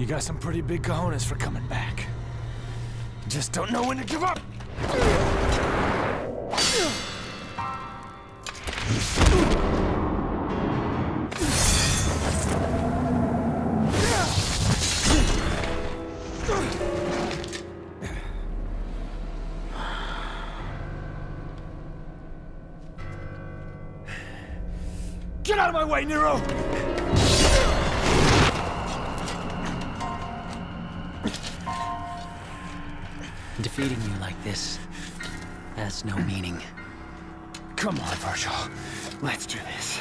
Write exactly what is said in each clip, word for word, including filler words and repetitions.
You got some pretty big cojones for coming back. Just don't know when to give up! Get out of my way, Nero! Defeating you like this has no meaning. Come on, Virgil. Let's do this.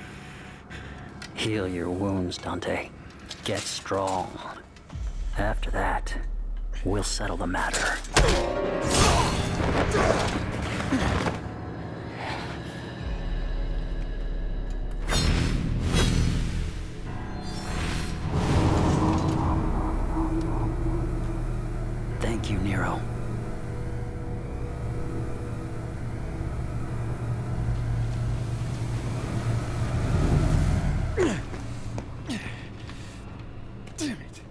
Heal your wounds, Dante. Get strong. After that, we'll settle the matter. Thank you, Nero. Damn it.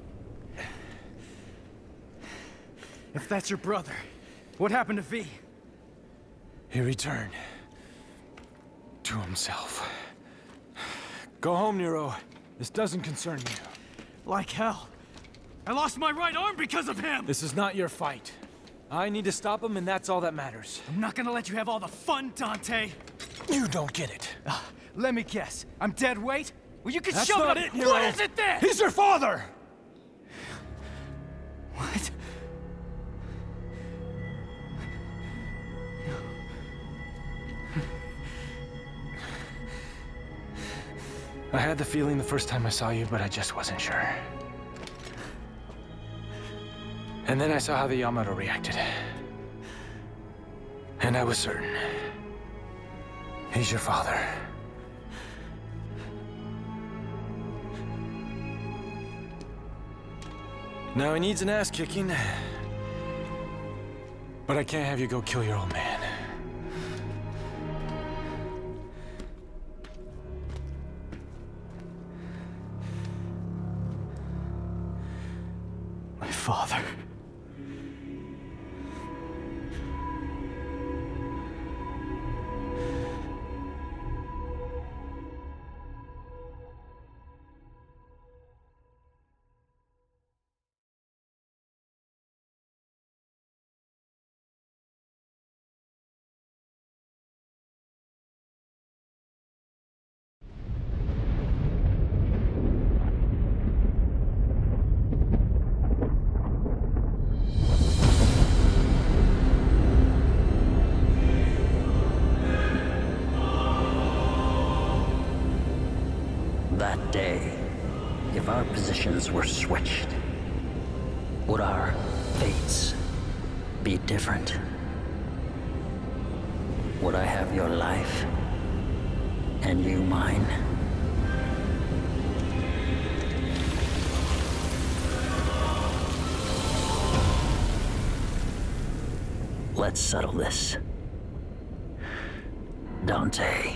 If that's your brother, what happened to V? He returned to himself. Go home, Nero. This doesn't concern you. Like hell. I lost my right arm because of him! This is not your fight. I need to stop him, and that's all that matters. I'm not gonna let you have all the fun, Dante! You don't get it. Uh, let me guess. I'm dead weight? Well, you can That's shove not it! it, Nero. What is it then? He's your father! What? I had the feeling the first time I saw you, but I just wasn't sure. And then I saw how the Yamato reacted. And I was certain. He's your father. Now he needs an ass kicking. But I can't have you go kill your old man. My father. That day, if our positions were switched, would our fates be different? Would I have your life, and you mine? Let's settle this. Dante.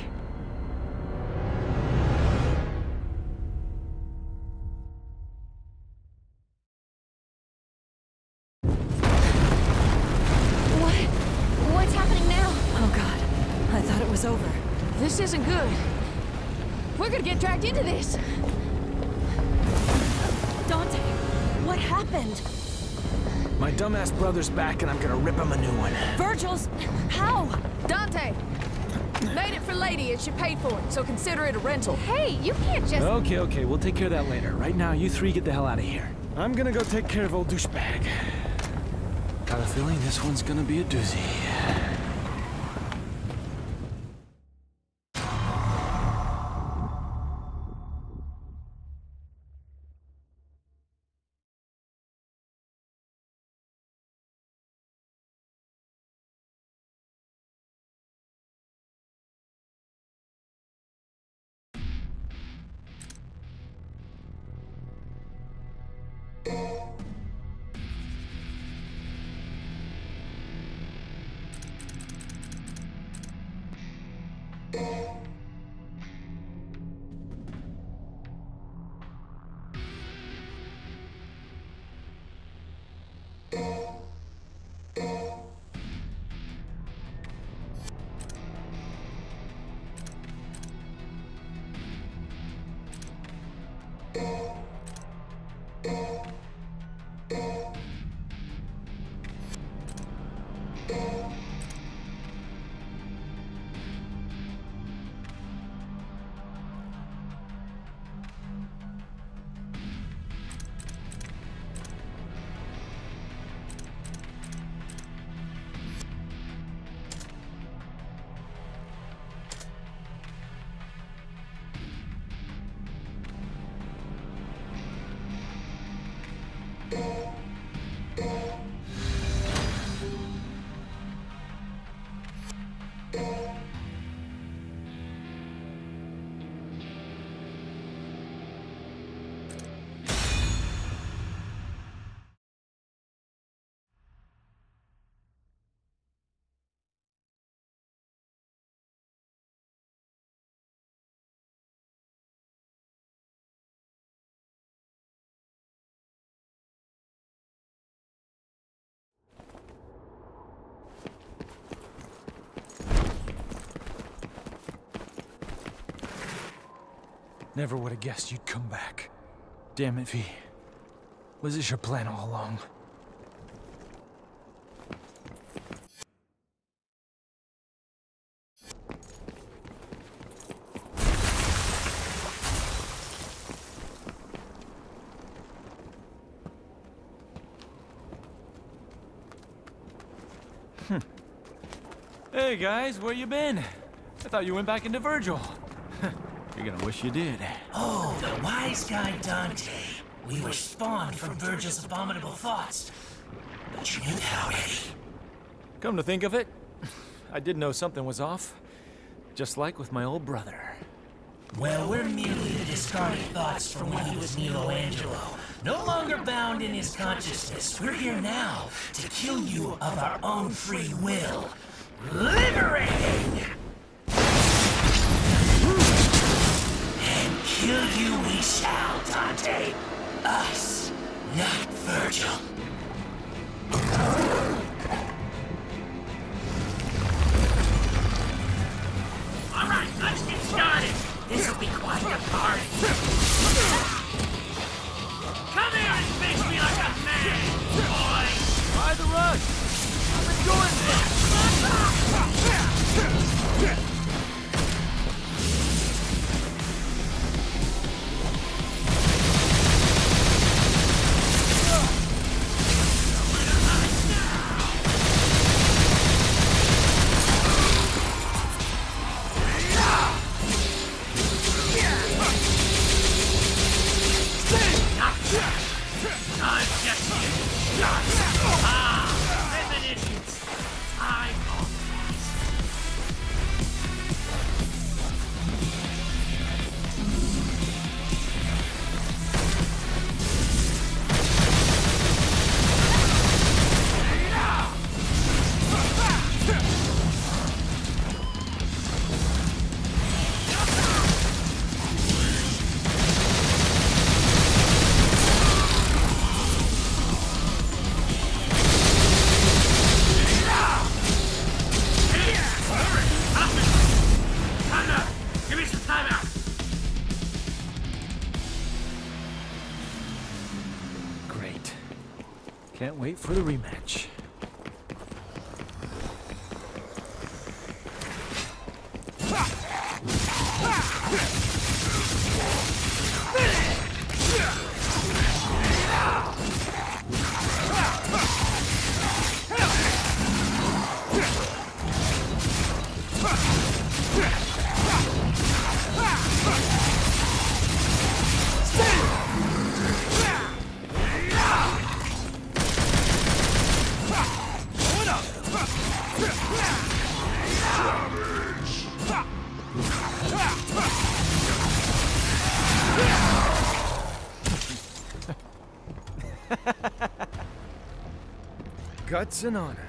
Over. This isn't good. We're gonna get dragged into this. Dante, what happened? My dumbass brother's back and I'm gonna rip him a new one. Virgil's... how? Dante! Made it for Lady and she paid for it, so consider it a rental. Hey, you can't just... Okay, okay, we'll take care of that later. Right now, you three get the hell out of here. I'm gonna go take care of old douchebag. Got a feeling this one's gonna be a doozy. Never would have guessed you'd come back. Damn it, V. Was this your plan all along? Hmm. Hey guys, where you been? I thought you went back into Virgil. You're gonna wish you did. Oh, the wise guy Dante. We were spawned from Virgil's abominable thoughts. But you knew that already. Come to think of it, I did know something was off. Just like with my old brother. Well, we're merely the discarded thoughts from when he was Nilo Angelo. No longer bound in his consciousness. We're here now to kill you of our own free will. Liberating! And kill you we shall, Dante. Us, not Virgil. All right, let's get started. This'll be quite the party. Come here and face me like a man, boy. Try the rush. I've been doing this. Can't wait for the rematch. Guts and honor.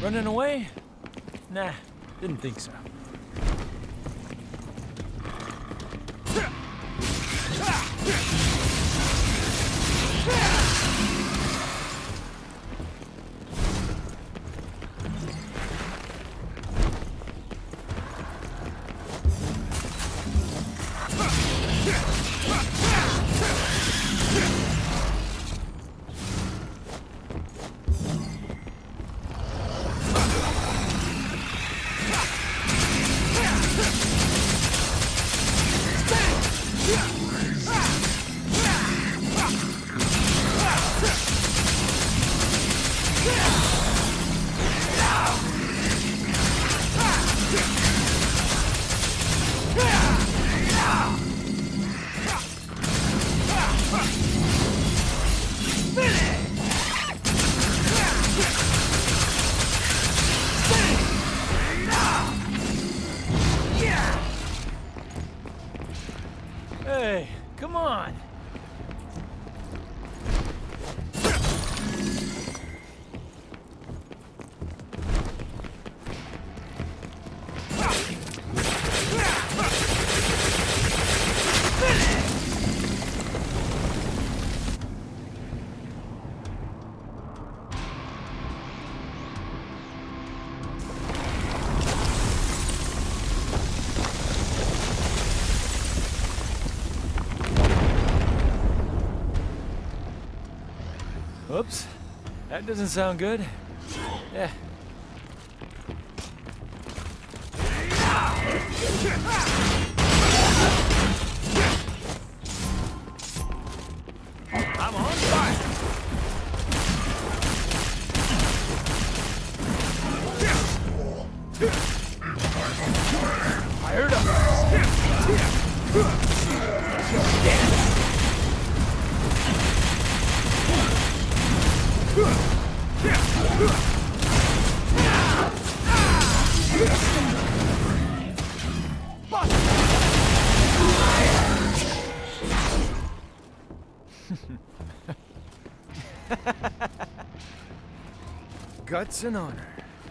Running away? Nah, didn't think so. Hey, come on! Oops, that doesn't sound good. Yeah. I'm on fire. Fired up. Guts and honor.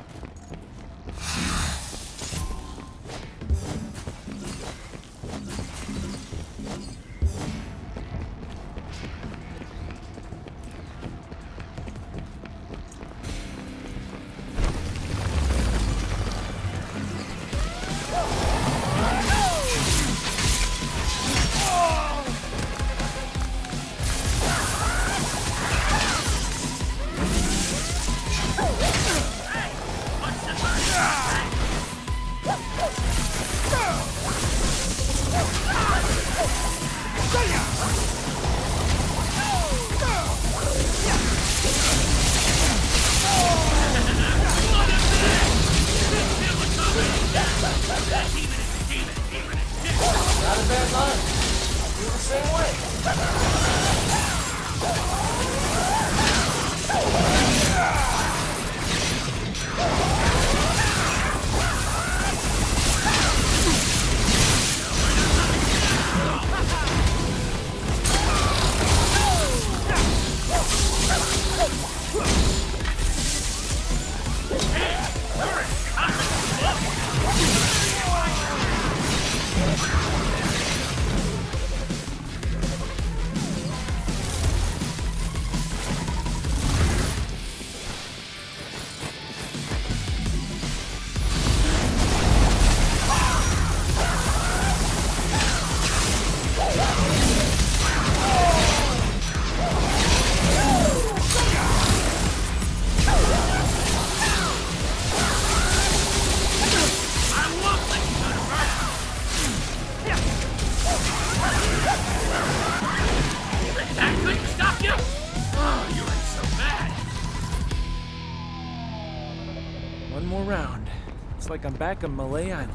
One more round. It's like I'm back on Malay Island.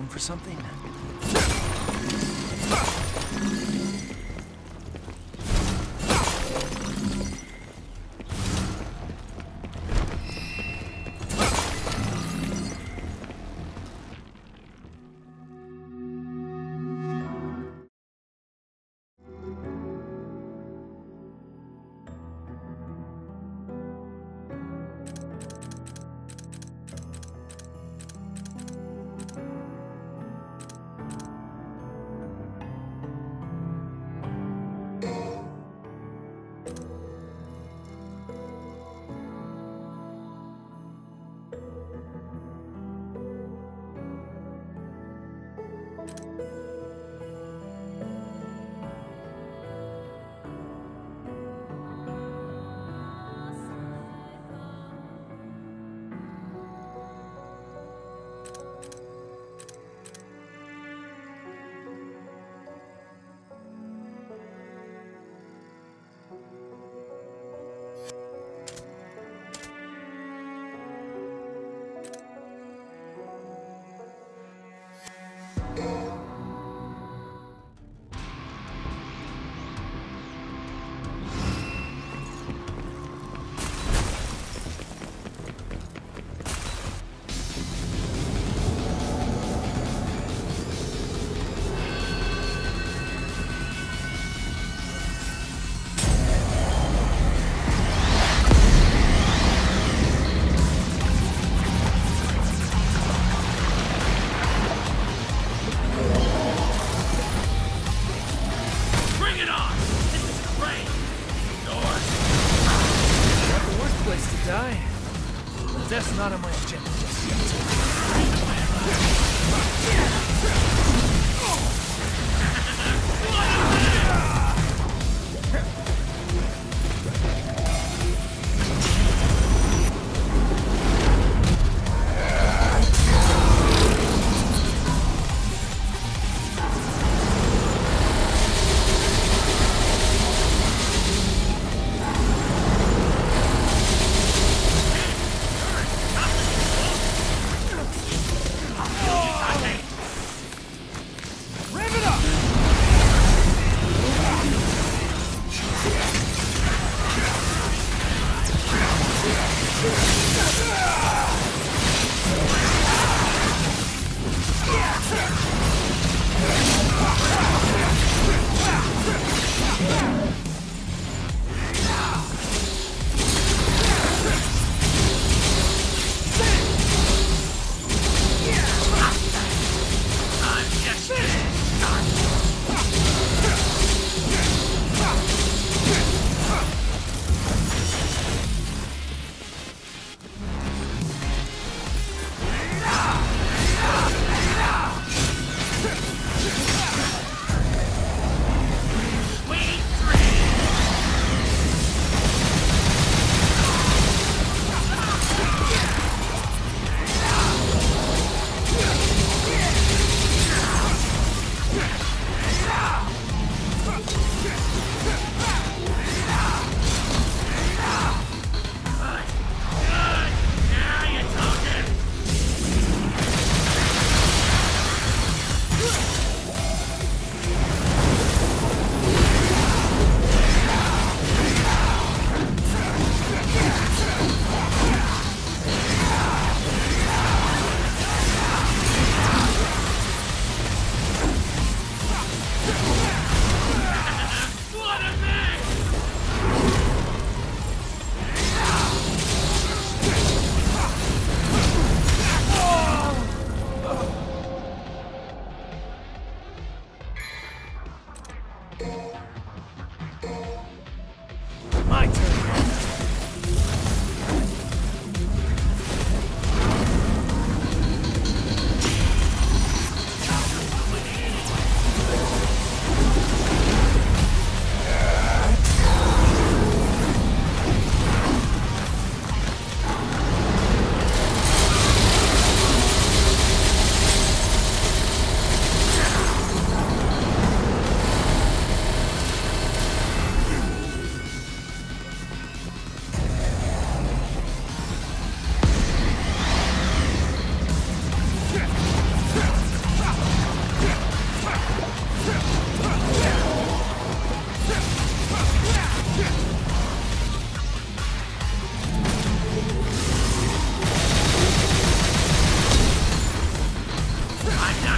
going for something?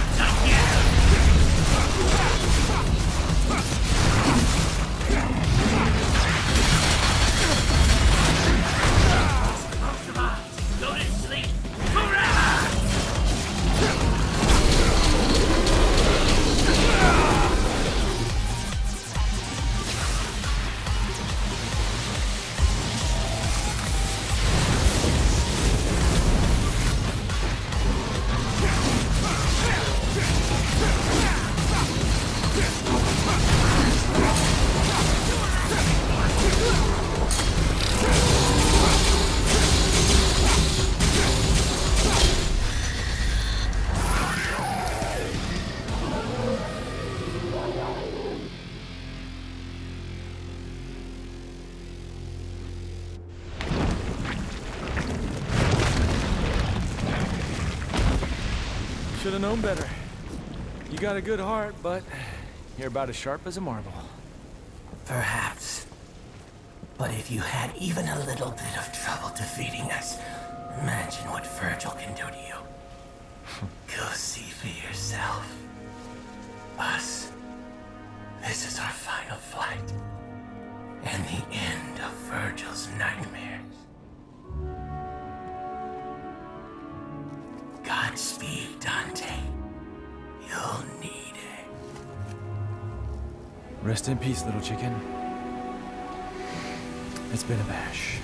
Should have known better. You got a good heart, but you're about as sharp as a marble. Perhaps. But if you had even a little bit of trouble defeating us, imagine what Virgil can do to you. Go see for yourself. Us. This is our final fight. And the end of Virgil's nightmares. Godspeed, Dante. You'll need it. Rest in peace, little chicken. It's been a bash.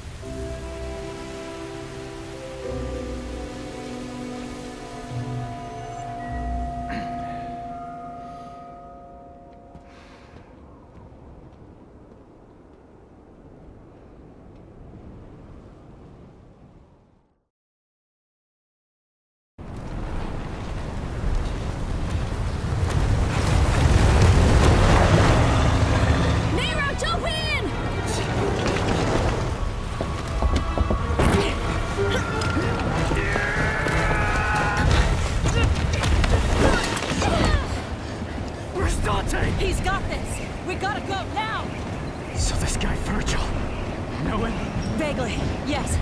He's got this! We gotta go now! So this guy Virgil, know him? Vaguely, yes.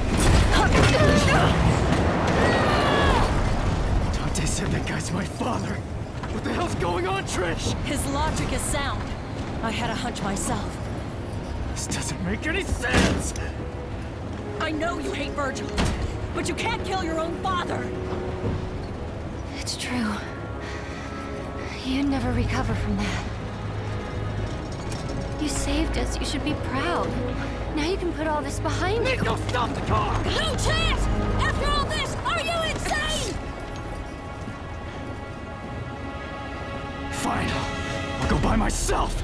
Dante said that guy's my father. What the hell's going on, Trish? His logic is sound. I had a hunch myself. This doesn't make any sense! I know you hate Virgil, but you can't kill your own father! It's true. You'd never recover from that. You saved us. You should be proud. Now you can put all this behind you. Nico, stop the car! No chance! After all this, are you insane? Fine. I'll go by myself.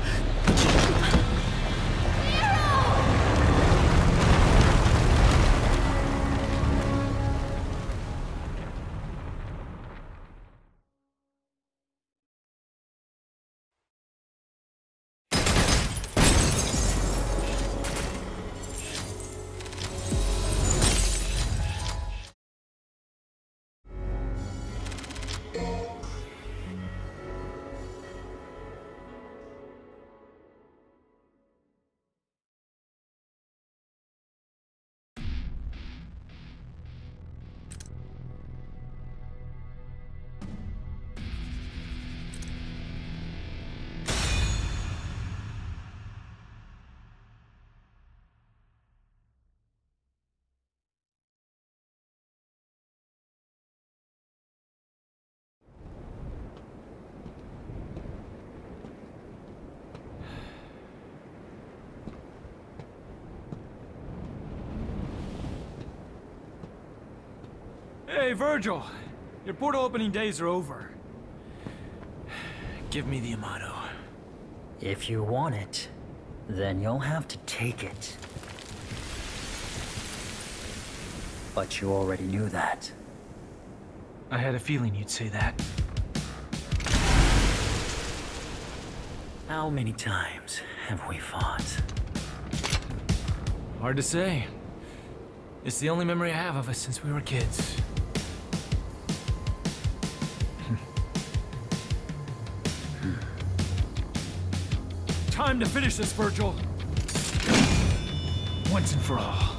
Hey, Virgil! Your portal opening days are over. Give me the Amato. If you want it, then you'll have to take it. But you already knew that. I had a feeling you'd say that. How many times have we fought? Hard to say. It's the only memory I have of us since we were kids. Time to finish this, Virgil. Once and for all.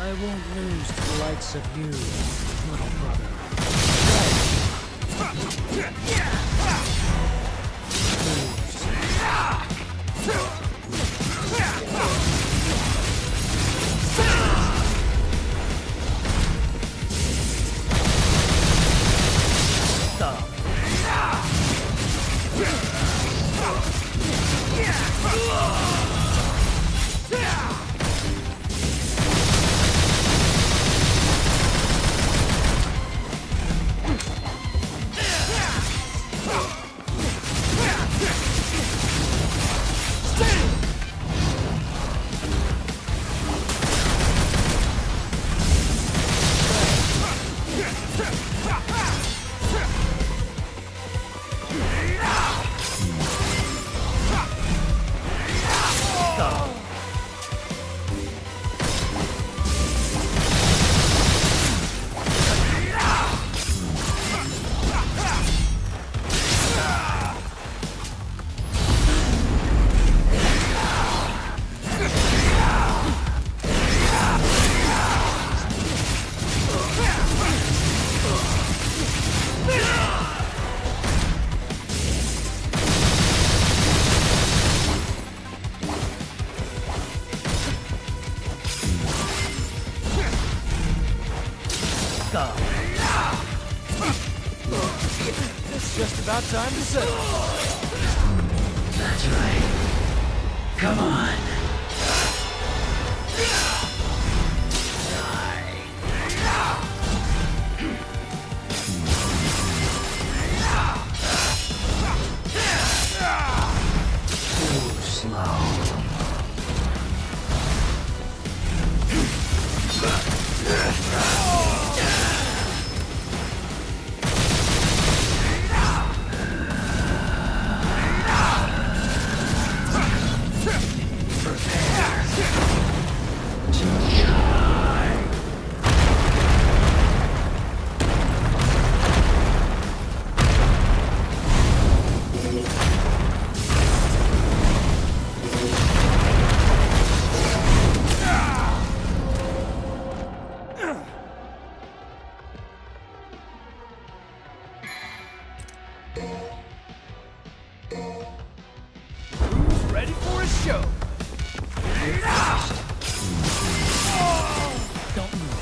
I won't lose to the likes of you, little brother. It's just about time to settle. That's right. Come on. Too slow. Who's ready for a show? Don't move.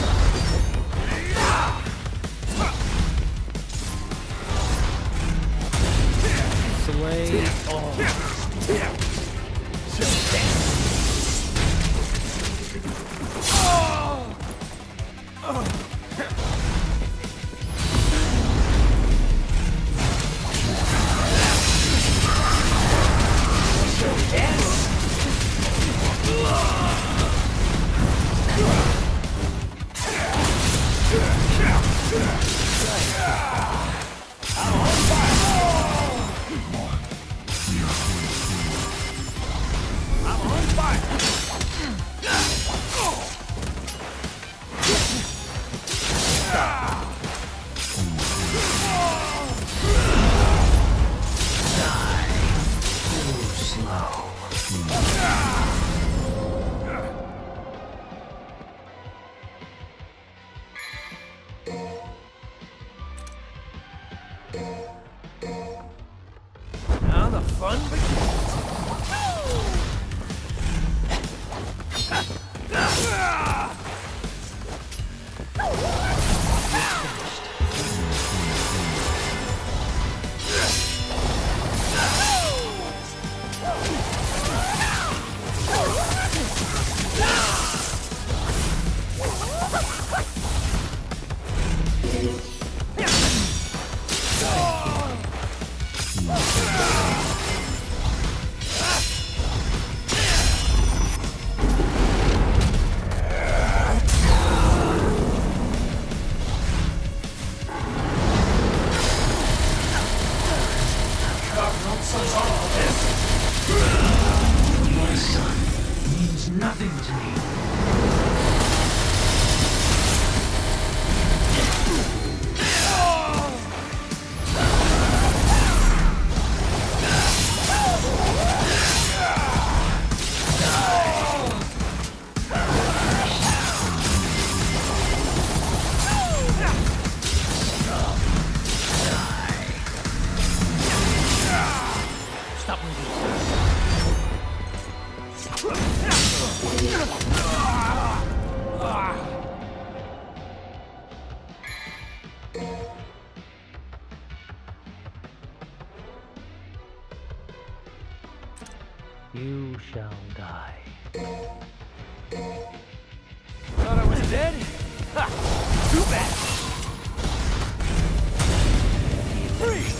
Slay all. You shall die. Thought I was dead? Ha! Too bad! Freeze!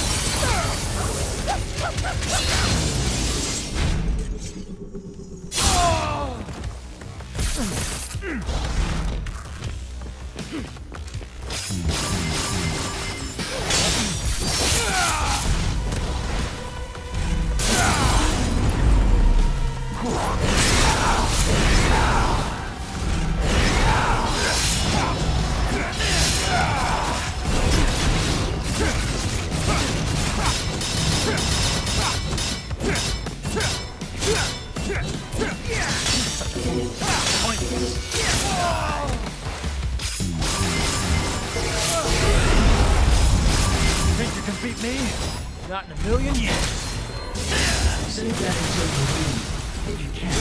Think you can beat me? Not in a million years. Save that until you leave, if you can.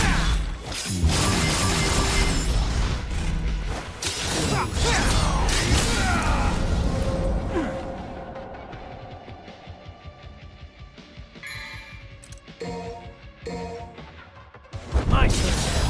My turn.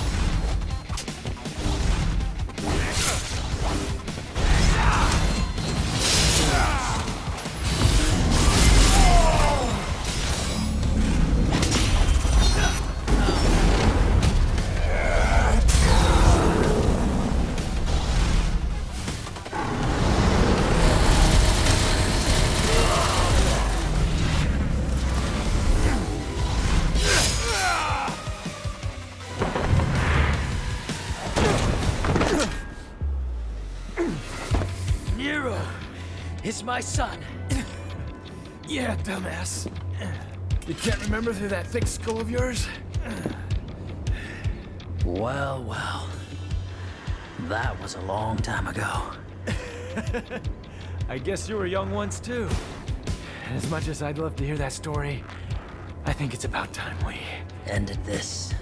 Nero is my son. Yeah, dumbass. You can't remember through that thick skull of yours? Well, well. That was a long time ago. I guess you were young once too. And as much as I'd love to hear that story, I think it's about time we Ended this.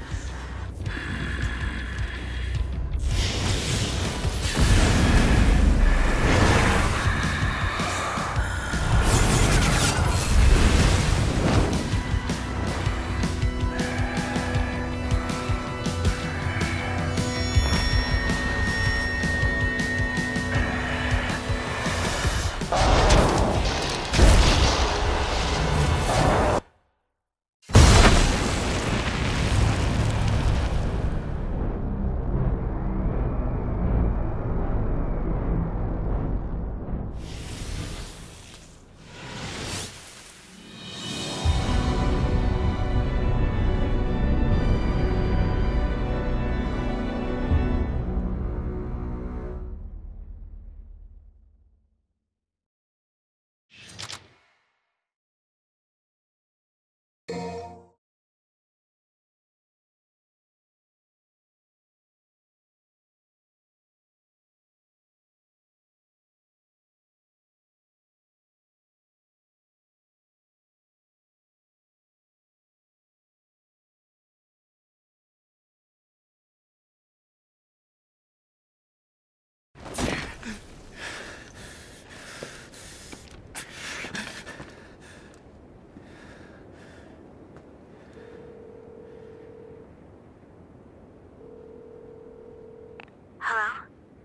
Hello?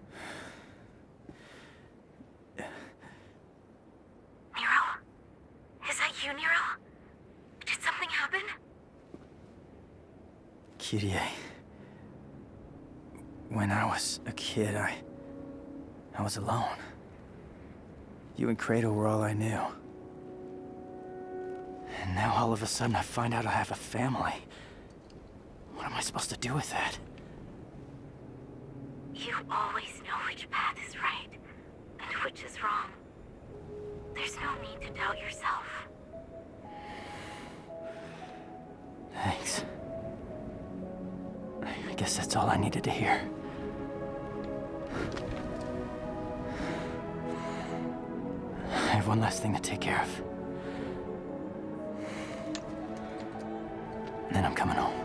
Nero? Is that you, Nero? Did something happen? Kyrie. When I was a kid, I... I was alone. You and Kratos were all I knew. And now all of a sudden I find out I have a family. What am I supposed to do with that? You always know which path is right, and which is wrong. There's no need to doubt yourself. Thanks. I guess that's all I needed to hear. I have one last thing to take care of. Then I'm coming home.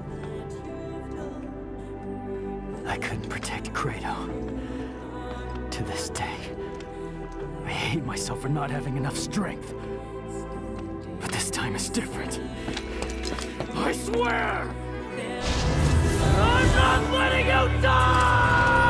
I couldn't protect Kratos. To this day, I hate myself for not having enough strength. But this time is different. I swear! I'm not letting you die!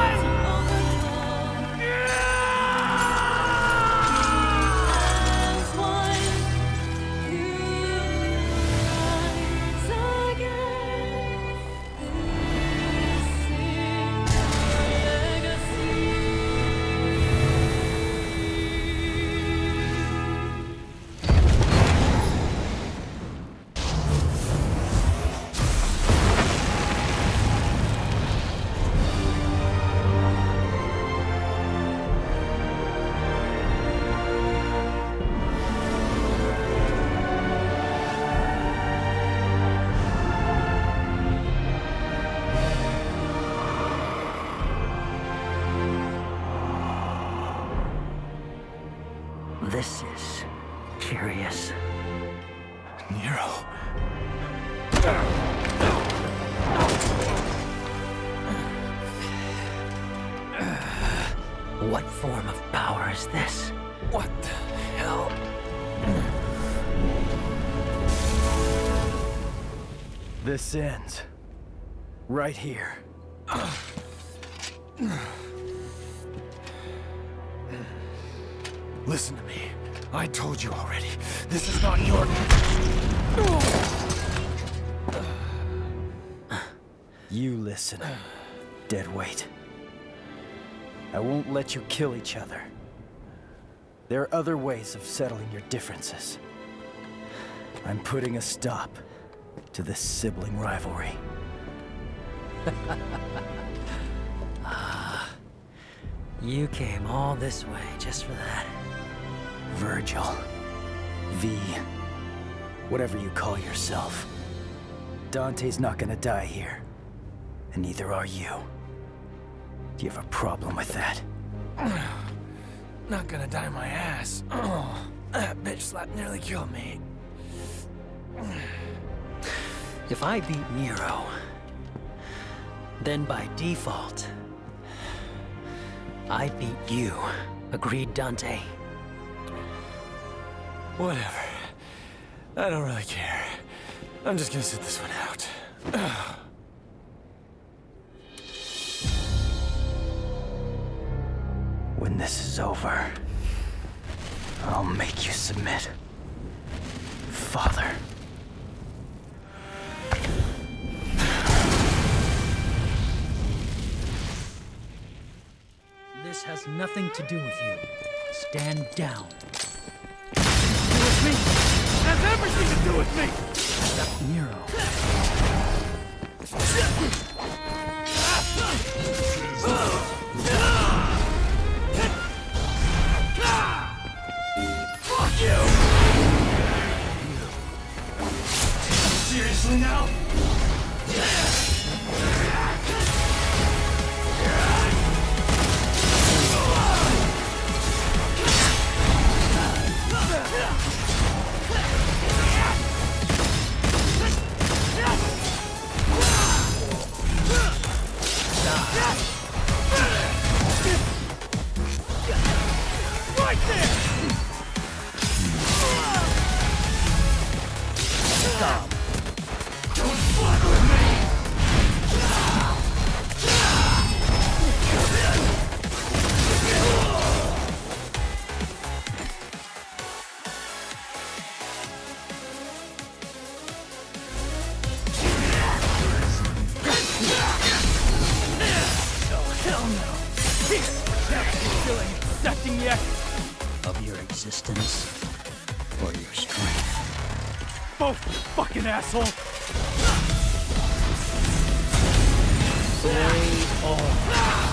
This is curious. Nero. What form of power is this? What the hell? This ends. Right here. Listen to me. I told you already. This is not your... You listen, deadweight. I won't let you kill each other. There are other ways of settling your differences. I'm putting a stop to this sibling rivalry. Ah, you came all this way just for that. Virgil. V. Whatever you call yourself. Dante's not gonna die here. And neither are you. Do you have a problem with that? Not gonna die my ass. Oh, that bitch slap nearly killed me. If I beat Nero, then by default, I beat you. Agreed, Dante? Whatever. I don't really care. I'm just gonna sit this one out. When this is over, I'll make you submit. Father. This has nothing to do with you. Stand down. With me! It has everything to do with me! Except Nero. Fuck you! Seriously now? Right there! Stop. Don't fuck with me! Accepting yet? Of your existence or your strength? Both, you fucking asshole! Play on.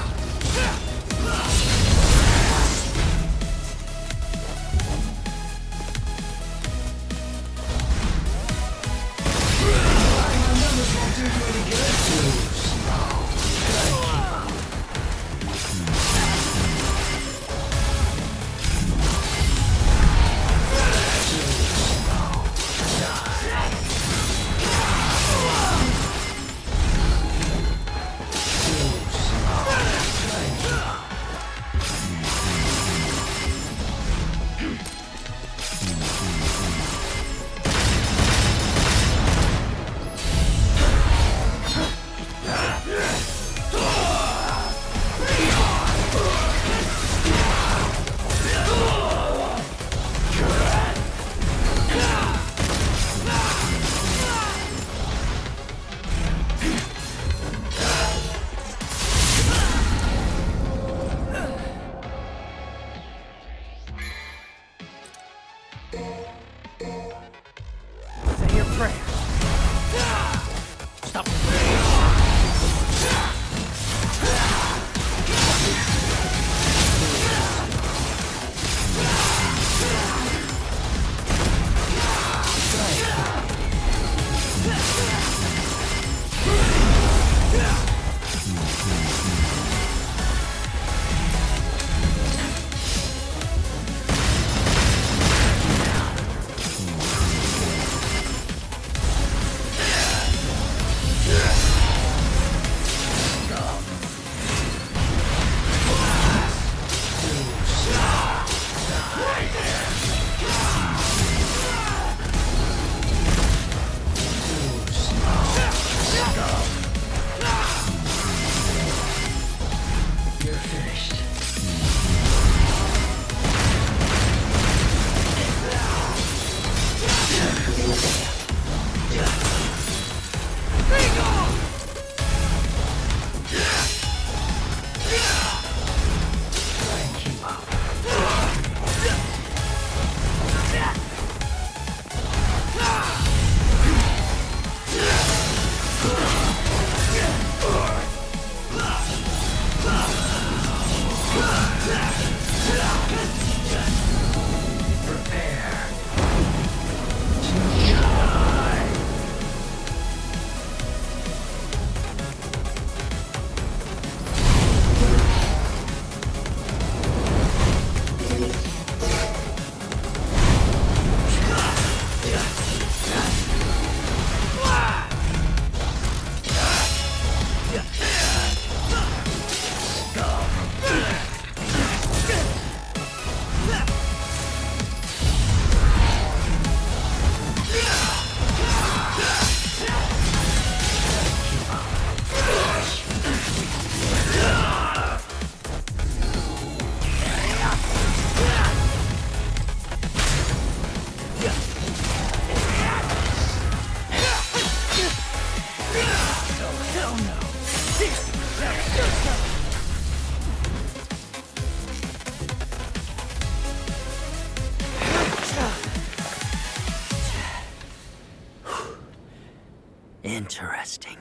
prayer. Stop. Interesting.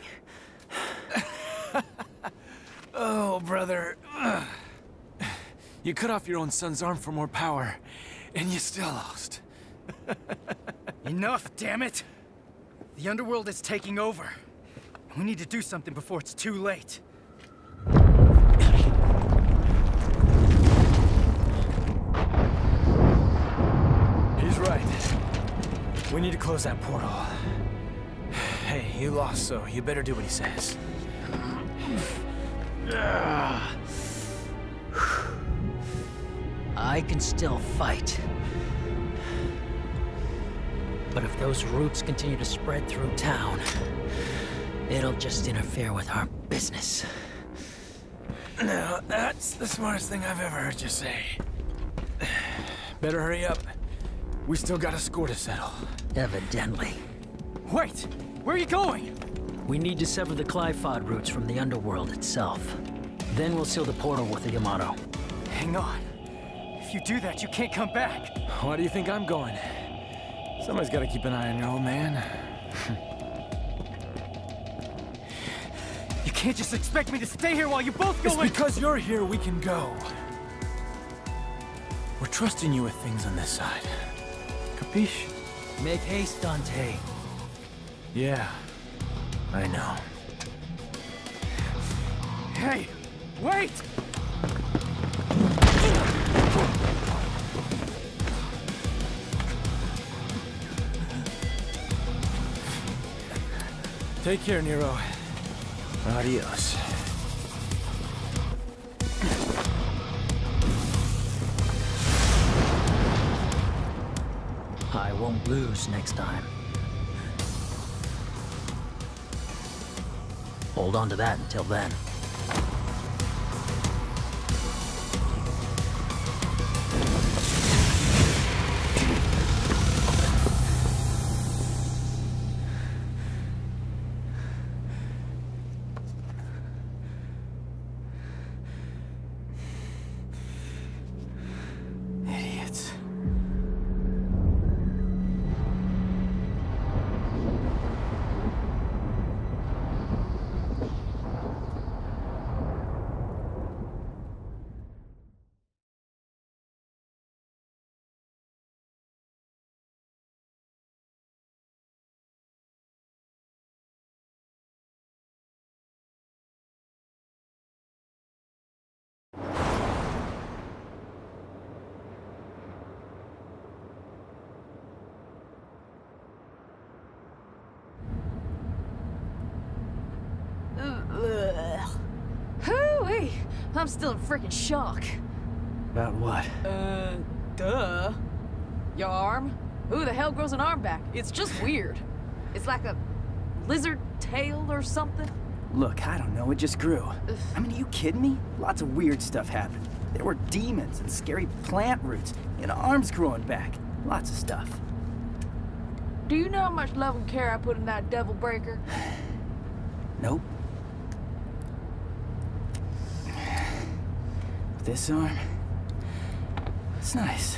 Oh, brother. You cut off your own son's arm for more power, and you still lost. Enough, damn it! The underworld is taking over. We need to do something before it's too late. He's right. We need to close that portal. Hey, you lost, so you better do what he says. I can still fight. But if those roots continue to spread through town, it'll just interfere with our business. No, that's the smartest thing I've ever heard you say. Better hurry up. We still got a score to settle. Evidently. Wait! Where are you going? We need to sever the Qliphoth roots from the underworld itself. Then we'll seal the portal with the Yamato. Hang on. If you do that, you can't come back. Why do you think I'm going? Somebody's got to keep an eye on your old man. You can't just expect me to stay here while you both go It's in- because you're here we can go. We're trusting you with things on this side. Capiche? Make haste, Dante. Yeah, I know. Hey! Wait! Take care, Nero. Adios. I won't lose next time. Hold on to that until then. Idiots. I'm still in freaking shock. About what? Uh, duh. Your arm? Who the hell grows an arm back? It's just weird. It's like a lizard tail or something. Look, I don't know, it just grew. Ugh. I mean, are you kidding me? Lots of weird stuff happened. There were demons and scary plant roots, and arms growing back. Lots of stuff. Do you know how much love and care I put in that devil breaker? Nope. This arm, it's nice.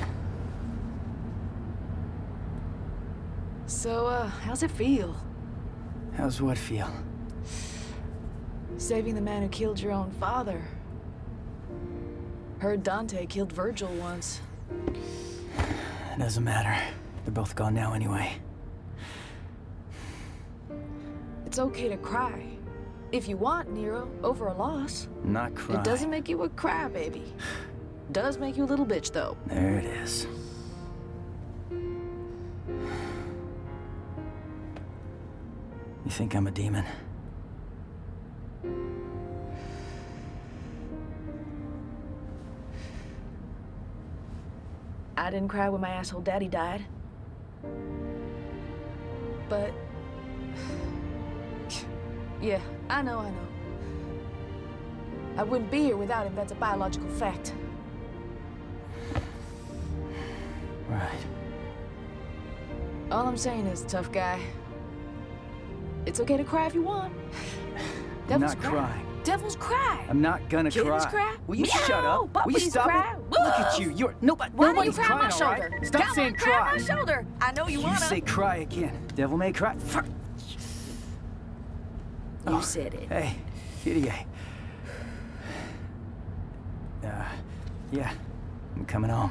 So, uh, how's it feel? How's what feel? Saving the man who killed your own father. Heard Dante killed Virgil once. It doesn't matter. They're both gone now anyway. It's okay to cry. If you want, Nero, over a loss. Not crying. It doesn't make you a crybaby. Does make you a little bitch, though. There it is. You think I'm a demon? I didn't cry when my asshole daddy died. But... yeah, I know, I know. I wouldn't be here without him, that's a biological fact. Right. All I'm saying is, tough guy, it's okay to cry if you want. I'm Devils not cry. crying. Devils cry. I'm not gonna Kittens cry. cry. Will you Meow. shut up? Will you Puppies stop cry. it? Look at you. You're nobody. Why don't you nobody's cry on crying, my all right? shoulder? Stop Come saying on, cry cry. on my shoulder. I know you, You wanna. say cry again. Devil may cry. Fuck. You Oh, said it. Hey, Kitty. Uh, yeah, I'm coming home.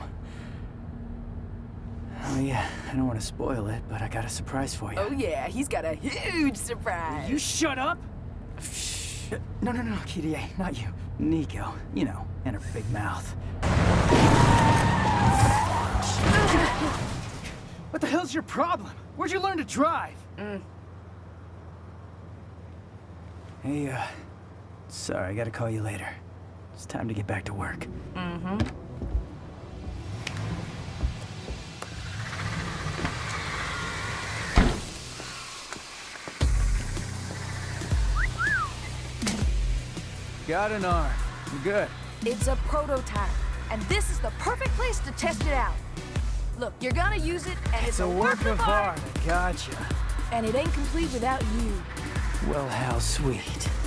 Oh yeah, I don't want to spoil it, but I got a surprise for you. Oh yeah, he's got a huge surprise. You shut up! No, no, no, Kitty, not you. Nico, you know, and her big mouth. What the hell's your problem? Where'd you learn to drive? Mm. Hey, uh, sorry, I gotta call you later. It's time to get back to work. Mm-hmm. Got an arm. I'm good. It's a prototype, and this is the perfect place to test it out. Look, you're gonna use it, and it's, It's a work of art. I gotcha. And it ain't complete without you. Well, how sweet.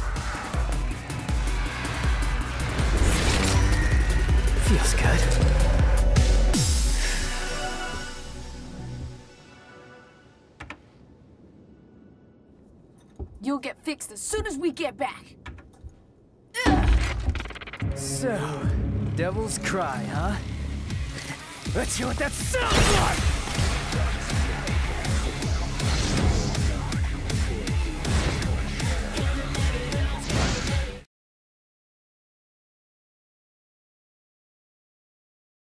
Feels good. You'll get fixed as soon as we get back. So, devil's cry, huh? Let's hear what that sounds like!